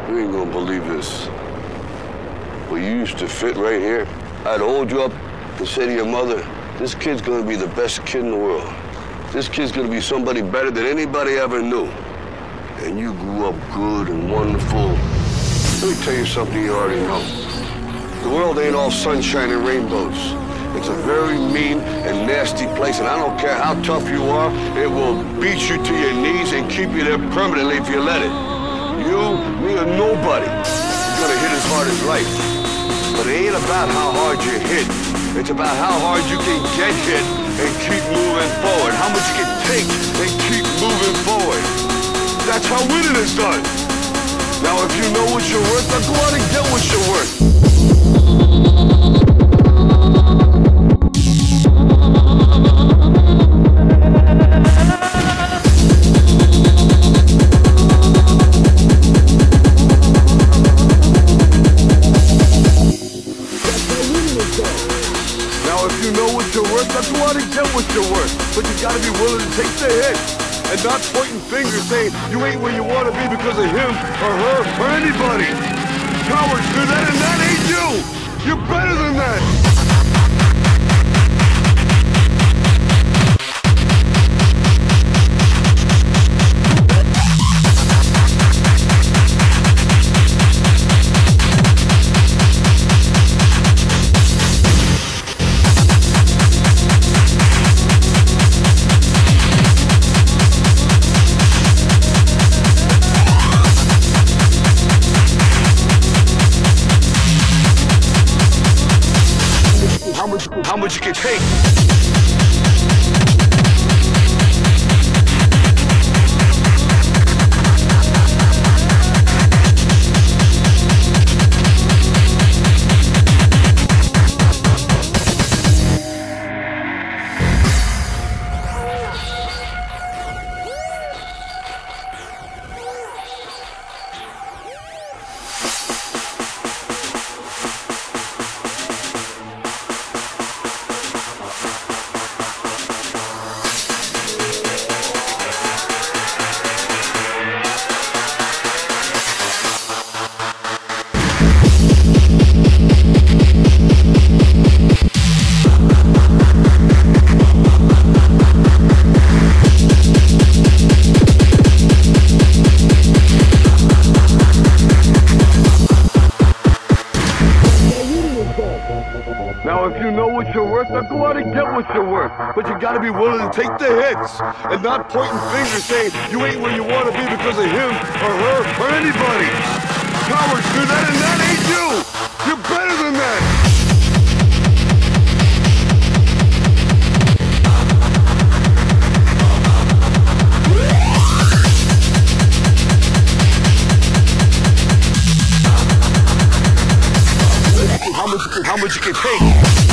You ain't gonna believe this. Where you used to fit right here, I'd hold you up and say to your mother, this kid's gonna be the best kid in the world. This kid's gonna be somebody better than anybody ever knew. And you grew up good and wonderful. Let me tell you something you already know. The world ain't all sunshine and rainbows. It's a very mean and nasty place, and I don't care how tough you are, it will beat you to your knees and keep you there permanently if you let it. You, me, or nobody is gonna hit as hard as life. But it ain't about how hard you hit. It's about how hard you can get hit and keep moving forward. How much you can take and keep moving forward. That's how winning is done. Now, if you know what you're worth, now go out and get what you're worth. Now, if you know what you're worth, now go out and get what you're worth. But you gotta be willing to take the hit. And not pointing fingers saying you ain't where you want to be because of him or her or anybody. Cowards do that, and that ain't you. You're better than that. How much you can take. Now, if you know what you're worth, now go out and get what you're worth. But you gotta be willing to take the hits and not pointing fingers saying you ain't where you want to be because of him or her or anybody. Cowards do that, and that ain't you. You're better than that. How much you can take?